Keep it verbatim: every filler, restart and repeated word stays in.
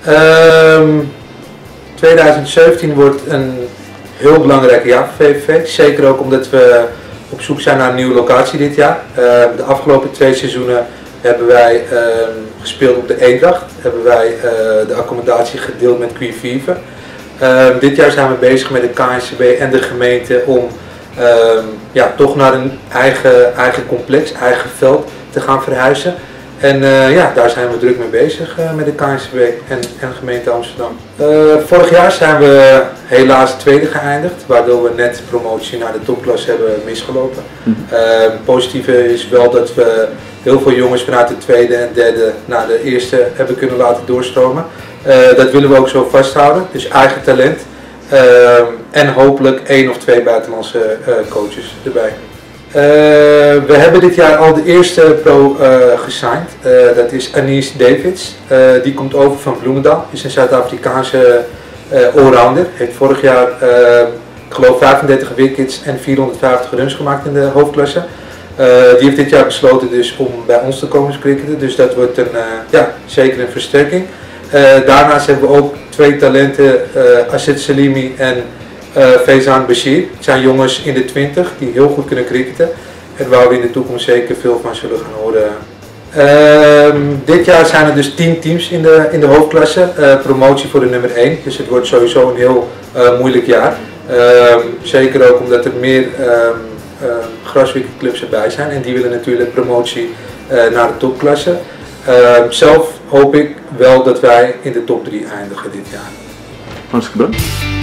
Um, twintig zeventien wordt een heel belangrijk jaar voor V V V. Zeker ook omdat we op zoek zijn naar een nieuwe locatie dit jaar. Uh, de afgelopen twee seizoenen hebben wij uh, gespeeld op de Eendracht. Hebben wij uh, de accommodatie gedeeld met Queen Vive. Uh, dit jaar zijn we bezig met de K N C B en de gemeente om uh, ja, toch naar een eigen, eigen complex, eigen veld te gaan verhuizen. En uh, ja, daar zijn we druk mee bezig uh, met de K N C B en, en de gemeente Amsterdam. Uh, vorig jaar zijn we helaas tweede geëindigd, waardoor we net promotie naar de topklasse hebben misgelopen. Mm-hmm. uh, het positieve is wel dat we heel veel jongens vanuit de tweede en derde naar de eerste hebben kunnen laten doorstromen. Uh, dat willen we ook zo vasthouden, dus eigen talent uh, en hopelijk één of twee buitenlandse uh, coaches erbij. Uh, we hebben dit jaar al de eerste pro uh, gesigned, uh, dat is Anice Davids. Uh, die komt over van Bloemendaal, is een Zuid-Afrikaanse uh, allrounder. Heeft vorig jaar uh, ik geloof vijfendertig wickets en vierhonderdvijftig runs gemaakt in de hoofdklasse. Uh, die heeft dit jaar besloten dus om bij ons te komen cricketen, dus dat wordt een, uh, ja, zeker een versterking. Uh, daarnaast hebben we ook twee talenten, uh, Asset Salimi en uh, Faizan Bashir. Het zijn jongens in de twintig die heel goed kunnen cricketen en waar we in de toekomst zeker veel van zullen gaan horen. Uh, dit jaar zijn er dus tien teams in de, in de hoofdklasse, uh, promotie voor de nummer één, dus het wordt sowieso een heel uh, moeilijk jaar. Uh, zeker ook omdat er meer uh, uh, graswickelclubs erbij zijn en die willen natuurlijk promotie uh, naar de topklasse. Uh, zelf hoop ik wel dat wij in de top drie eindigen dit jaar. Hartstikke bedankt.